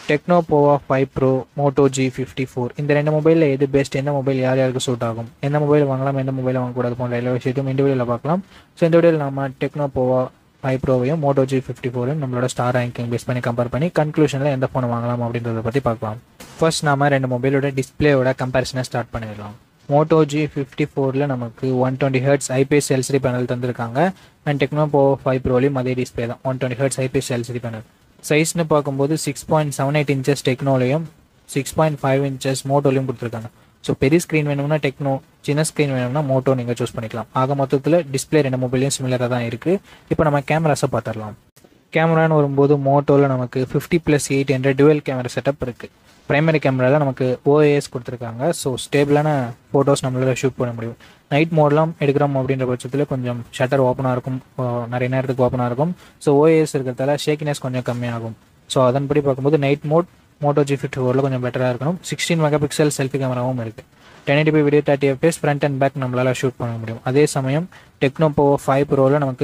techno pova 5 pro moto g54 இந்த ரெண்டு மொபைலில் எது பெஸ்ட், எந்த மொபைல் யார் யாருக்கு சூட் ஆகும், எந்த மொபைல் வாங்கலாம், எந்த மொபைல் வாங்கக்கூடாது போன்ற எல்லா விஷயத்தையும் இந்த வீடியோவில் பார்க்கலாம். ஸோ இந்த வீடியோவில் நம்ம டெக்னோ போவா 5 ப்ரோவையும் மோட்டோ g54 நம்மளோட ஸ்டார் ரேங்கிங் பேஸ் பண்ணி கம்பேர் பண்ணி கன்க்ளூஷனில் எந்த ஃபோனை வாங்கலாம் அப்படின்றத பற்றி பார்க்கலாம். ஃபர்ஸ்ட் நாம ரெண்டு மொபைலோட டிஸ்பிளேயோட கம்பேரிசனை ஸ்டார்ட் பண்ணிடலாம். மோட்டோ g54 நமக்கு 120 Hz ஐபிஎஸ் எல்சிடி பேனல் தந்திருக்காங்க. அண்ட் டெக்னோ போவா 5 ப்ரோலையும் அதே டிஸ்பிளே தான், 120 Hz ஐபிஎஸ் எல்சிடி பேனல். சைஸ்னு பார்க்கும்போது 6.78 இன்ச்சஸ் டெக்னோலையும் 6.5 இன்ச்சஸ் மோட்டோலையும் கொடுத்துருக்காங்க. ஸோ பெரிய ஸ்க்ரீன் வேணும்னா டெக்னோ, சின்ன ஸ்க்ரீன் வேணும்னா மோட்டோ நீங்கள் சூஸ் பண்ணிக்கலாம். ஆக மொத்தத்தில் டிஸ்பிளே ரெண்டு மொபைலையும் சிமிலராக தான் இருக்குது. இப்போ நம்ம கேமராஸை பார்த்துடலாம். கேமரான்னு வரும்போது மோட்டோவில் நமக்கு 50+8 என்ற டுவெல் கேமரா செட்டப் இருக்குது. ப்ரைமரி கேமராவில் நமக்கு ஓஏஎஸ் கொடுத்துருக்காங்க. ஸோ ஸ்டேபிளான ஃபோட்டோஸ் நம்மளால் ஷூட் பண்ண முடியும். நைட் மோட்லாம் எடுக்கிறோம் அப்படின்ற பட்சத்தில் கொஞ்சம் ஷட்டர் ஓப்பனாக இருக்கும், நிறைய நேரத்துக்கு ஓப்பனாக இருக்கும். ஸோ ஓஏஎஸ் இருக்கிறதால ஷேக்கினஸ் கொஞ்சம் கம்மியாகும். ஸோ அதன்படி பார்க்கும்போது நைட் மோட் மோட்டோ g54 கொஞ்சம் பெட்டராக இருக்கணும். 16 மெகாபிக்சல் செல்ஃபி கேமராவும் இருக்குது. 1080p video 30 fps front and back நம்மளால் ஷூட் பண்ண முடியும். அதே சமயம் டெக்னோ போவா 5 ப்ரோவில் நமக்கு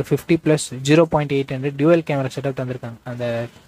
50+0.8 என்ற டுவெல் கேமரா செட்டப் தந்திருக்காங்க. அந்த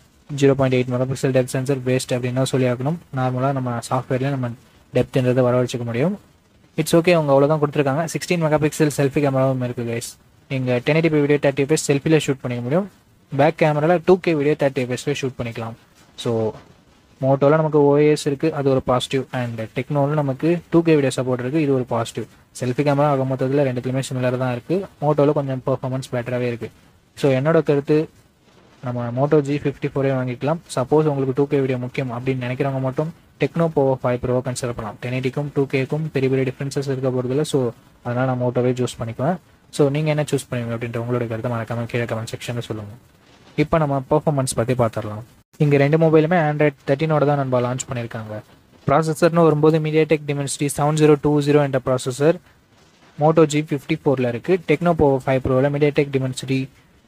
0.8 மெகாபிக்சல் டெப்த் சென்சர் பெஸ்ட் அப்படின்னா சொல்லி ஆகணும். நார்மலாக நம்ம சாஃப்ட்வேர்லேயே நம்ம டெப்த்ன்றதை வரவழைச்சிக்க முடியும். இட்ஸ் ஓகே, அவங்க அவ்வளோதான் கொடுத்துருக்காங்க. 16 மெகாபிக்சல் செல்ஃபி கேமராவும் இருக்குது கைஸ். நீங்கள் 1080p வீடியோ 30 fps செல்ஃபியில் ஷூட் பண்ணிக்க முடியும். பேக் கேமராவில் 2K வீடியோ 30 fps ஷூட் பண்ணிக்கலாம். ஸோ மோட்டோவில் நமக்கு ஓஏஎஸ் இருக்குது, அது ஒரு பாசிட்டிவ். அண்ட் டெக்னோவில் நமக்கு 2K வீடியோ சப்போர்ட் இருக்குது, இது ஒரு பாசிட்டிவ். செல்ஃபி கேமரா ஆக மொத்தத்தில் ரெண்டுத்துலையுமே சிமிலர் தான் இருக்குது. மோட்டோவில் கொஞ்சம் பெர்ஃபார்மன்ஸ் பெட்டராகவே இருக்குது. ஸோ என்னோட கருத்து, நம்ம மோட்டோ g54 வாங்கிக்கலாம். சப்போஸ் உங்களுக்கு 2K வீடியோ முக்கியம் அப்படின்னு நினைக்கிறவங்க மட்டும் டெக்னோ போவா 5 ப்ரோவை கன்சிடர் பண்ணலாம். 1080க்கும் 2Kக்கும் பெரிய பெரிய டிஃப்ரென்சஸ் இருக்க போகிறதில்ல. ஸோ அதனால் நான் மோட்டோவே சூஸ் பண்ணிக்குவேன். ஸோ நீங்கள் என்ன சூஸ் பண்ணுவீங்க அப்படின்ற உங்களோட கருத்தை மறக்காமல் கீழே கமெண்ட் செக்ஷனில் சொல்லுங்கள். இப்போ நம்ம பெர்ஃபார்மன்ஸ் பற்றி பார்த்துடலாம். இங்கே ரெண்டு மொபைலுமே ஆண்ட்ராய்ட் 13 தான் நம்ம லான்ச் பண்ணியிருக்காங்க. ப்ராசஸர்னு வரும்போது MediaTek Dimensity 7020 என்ற ப்ராசஸர் மோட்டோ g54 இருக்குது. டெக்னோ போவா 5 ப்ரோவில் MediaTek Dimensity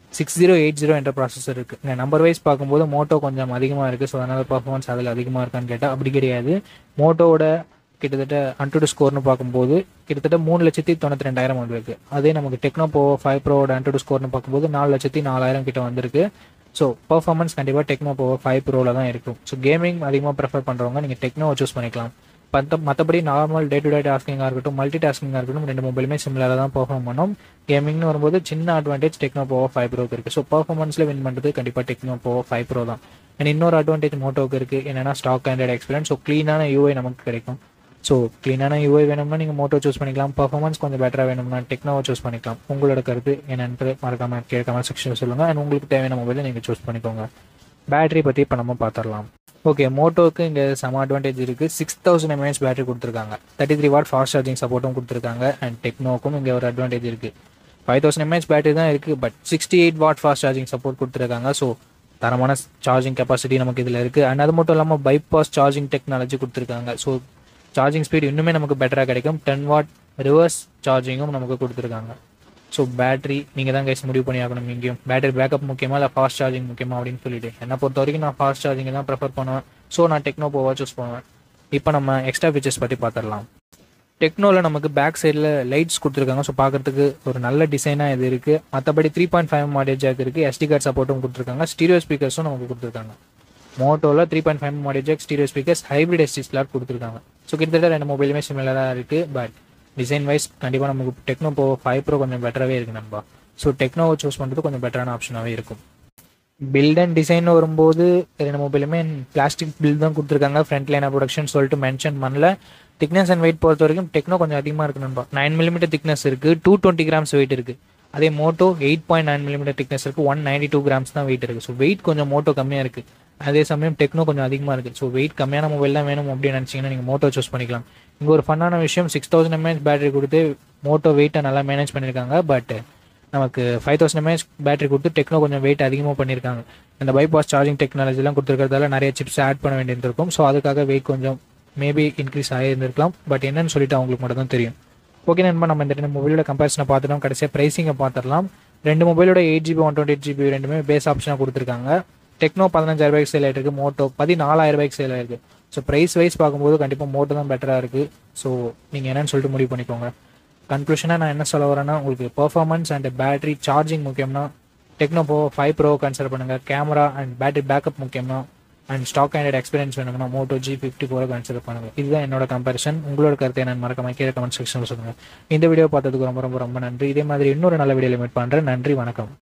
6080 என்ற ப்ராசஸர் இருக்குது. இந்த நம்பர் வைஸ் பார்க்கும்போது மோட்டோ கொஞ்சம் அதிகமாக இருக்குது. ஸோ அதனால் பர்ஃபார்மன்ஸ் அதில் அதிகமாக இருக்கான்னு கேட்டால் அப்படி கிடையாது. மோட்டோவோட கிட்டத்தட்ட அன்டூடு ஸ்கோர்னு பார்க்கும்போது கிட்டத்தட்ட 3,92,000 வந்திருக்கு. அதே நமக்கு டெக்னோ போவா 5 ப்ரோவோட அன்டூடு ஸ்கோர்னு பார்க்கும்போது 4,04,000 கிட்ட வந்திருக்கு. ஸோ பர்ஃபார்மன்ஸ் கண்டிப்பாக டெக்னோ போவா 5 ப்ரோவில் தான் இருக்கும். ஸோ கேமிங் அதிகமாக ப்ரிஃபர் பண்ணுறவங்க நீங்கள் டெக்னோவை சூஸ் பண்ணிக்கலாம். மற்றபடி நார்மல் டே டு டே டாஸ்கிங்காக இருக்கட்டும், மல்டி டாஸ்கிங்காக இருக்கட்டும், ரெண்டு மொபைலுமே சிமிலராக தான் பெர்ஃபார்ம் பண்ணோம். கேமிங்னு வரும்போது சின்ன அட்வான்டேஜ் டெக்னோ போவா 5 ப்ரோக்கு இருக்குது. ஸோ பர்ஃபார்மன்ஸில் வின் பண்ணுறது கண்டிப்பாக டெக்னோ போவா 5 ப்ரோ தான். அண்ட் இன்னொரு அட்வான்டேஜ் மோட்டோவுக்கு இருக்குது, என்னென்னா ஸ்டாக் ஆண்ட்ராய்டு எக்ஸ்பீரியன்ஸ். ஸோ க்ளீனான யூஐ நமக்கு கிடைக்கும். ஸோ க்ளீனான யூஐ வேணும்னா நீங்கள் மோட்டோ சூஸ் பண்ணிக்கலாம். பர்ஃபார்மன்ஸ் கொஞ்சம் பெட்டராக வேணும்னா டெக்னோவை சூஸ் பண்ணிக்கலாம். உங்களோட கருத்து என்னென்று மறக்காமல் கமெண்ட் செக்ஷனில் சொல்லுங்கள். அண்ட் உங்களுக்கு தேவையான மொபைலை நீங்கள் சூஸ் பண்ணிக்கோங்க. பேட்டரி பற்றி இப்போ நம்ம பார்த்துடலாம். ஓகே, மோட்டோவுக்கு இங்கே செம அட்வான்டேஜ் இருக்குது. 6000 mAh பேட்டரி கொடுத்துருக்காங்க. 33 வாட் ஃபாஸ்ட் சார்ஜிங் சப்போர்ட்டும் கொடுத்துருக்காங்க. அண்ட் டெக்னோக்கும் இங்கே ஒரு அட்வான்டேஜ் இருக்குது. 5000 mAh பேட்டரி தான் இருக்குது, but 68 watt fast charging support கொடுத்துருக்காங்க. ஸோ தரமான சார்ஜிங் கெப்பாசிட்டி நமக்கு இதில் இருக்குது. அண்ட் அது மட்டும் இல்லாமல் பைபாஸ் சார்ஜிங் டெக்னாலஜி கொடுத்துருக்காங்க. ஸோ சார்ஜிங் ஸ்பீட் இன்னுமே நமக்கு பெட்டராக கிடைக்கும். 10 வாட் ரிவர்ஸ் சார்ஜிங்கும் நமக்கு கொடுத்துருக்காங்க. ஸோ பேட்டரி நீங்கள் தான் கைஸ் முடிவு பண்ணி ஆகணும். இங்கேயும் பேட்டரி பேக்கப் முக்கியமா இல்லை ஃபாஸ்ட் சார்ஜிங் முக்கியமா அப்படின்னு சொல்லிட்டு என்னை பொறுத்த வரைக்கும் நான் ஃபாஸ்ட் சார்ஜிங் தான் ப்ரிஃபர் பண்ணுவேன். ஸோ நான் டெக்னோ போவா சூஸ் பண்ணுவேன். இப்போ நம்ம எக்ஸ்ட்ரா ஃபீச்சர்ஸ் பற்றி பார்த்துடலாம். டெக்னோவில் நமக்கு பேக் சைடில் லைட்ஸ் கொடுத்துருக்காங்க. ஸோ பார்க்குறதுக்கு ஒரு நல்ல டிசைனாக இது இருக்குது. மற்றபடி 3.5 மாடேஜ் ஜாக் இருக்குது. SD கார்டு சப்போர்ட்டும் கொடுத்துருக்காங்க. ஸ்டீரியோ ஸ்பீக்கர்ஸும் நமக்கு கொடுத்துருக்காங்க. மோட்டோவில் 3.5 மாடேஜ் jack, stereo speakers, hybrid SD slot கொடுத்துருக்காங்க. ஸோ கிட்டத்தட்ட ரெண்டு மொபைலுமே சிமிலராக இருக்குது. பட் டிசைன் வைஸ் கண்டிப்பாக நமக்கு டெக்னோ போவா 5 ப்ரோ கொஞ்சம் பெட்டராகவே இருக்குது நண்பா. ஸோ டெக்னோவை சூஸ் பண்ணுறது கொஞ்சம் பெட்டரான ஆப்ஷனாகவே இருக்கும். பில்ட் அண்ட் டிசைன் வரும்போது ரெண்டு மொபைலுமே பிளாஸ்டிக் பில்ட் தான் கொடுத்துருக்காங்க. ஃப்ரண்ட் லைன் ப்ரொடக்ஷன் சொல்லிட்டு மென்ஷன் பண்ணல. திக்னஸ் அண்ட் வெயிட் பொறுத்த வரைக்கும் டெக்னோ கொஞ்சம் அதிகமாக இருக்குது நண்பா. 9mm திக்னஸ் இருக்குது, 220 grams வெயிட் இருக்குது. அதே மோட்டோ 8.9mm திக்னஸ் இருக்குது, 192 grams தான் வெயிட் இருக்குது. ஸோ வெயிட் கொஞ்சம் மோட்டோ கம்மியாக இருக்குது. அதே சமயம் டெக்னோ கொஞ்சம் அதிகமாக இருக்குது. ஸோ வெயிட் கம்மியான மொபைல் தான் வேணும் அப்படின்னு நினச்சிங்கன்னா நீங்கள் மோட்டோ சூஸ் பண்ணிக்கலாம். இங்கே ஒரு ஃபன்னான விஷயம், 6000 mAh பேட்டரி கொடுத்து மோட்டோ வெயிட்டை நல்லா மேனேஜ் பண்ணியிருக்காங்க. பட் நமக்கு 5000 mAh பேட்டரி கொடுத்து டெக்னோ கொஞ்சம் வெயிட் அதிகமாக பண்ணியிருக்காங்க. அந்த பைபாஸ் சார்ஜிங் டெக்னாலஜிலாம் கொடுத்துருக்கிறதால நிறைய சிப்ஸ் ஆட் பண்ண வேண்டியிருந்திருக்கும். ஸோ அதுக்காக வெயிட் கொஞ்சம் மேபி இன்க்ரீஸ் ஆகியிருந்திருக்கலாம். பட் என்னன்னு சொல்லிட்டு அவங்களுக்கு மட்டும் தான் தெரியும். ஓகே நண்பா, நம்ம இந்த ரெண்டு மொபைலோட கம்பேரிசனை பார்த்துட்டோம். கடைசியாக ப்ரைஸிங்கை பார்த்துடலாம். ரெண்டு மொபைலோட 8GB 128GB ரெண்டுமே பேஸ் ஆப்ஷனாக கொடுத்துருக்காங்க. டெக்னோ 15,000 சேல் ஆகிருக்கு, மோட்டோ 14,000 சேல் ஆகிருக்கு. ஸோ ப்ரைஸ் வைஸ் பார்க்கும்போது கண்டிப்பாக மோட்டோ தான் பெட்டராக இருக்குது. ஸோ நீங்கள் என்னென்னு சொல்லிட்டு முடிவு பண்ணிக்கோங்க. கன்க்ளூஷனாக நான் என்ன சொல்ல வரேன்னா, உங்களுக்கு பெர்ஃபார்மன்ஸ் அண்ட் பேட்டரி சார்ஜிங் முக்கியம்னா டெக்னோ போவா 5 ப்ரோ கன்சிடர் பண்ணுங்கள். கேமரா அண்ட் பேட்டரி பேக்கப் முக்கியம்னா அண்ட் ஸ்டாக் ஆண்ட்ராய்டு எக்ஸ்பீரியன்ஸ் வேணும்னா மோட்டோ G54 கன்சிடர் பண்ணுங்கள். இதுதான் என்னோட கம்பேரிசன். உங்களோட கருத்தை என்னன்னு மறக்காம கீழே கமெண்ட் செக்ஷனில் சொல்லுங்கள். இந்த வீடியோ பார்த்ததுக்கு ரொம்ப ரொம்ப ரொம்ப நன்றி. இதே மாதிரி இன்னொரு நல்ல வீடியோவில் மீட் பண்ணுறேன். நன்றி, வணக்கம்.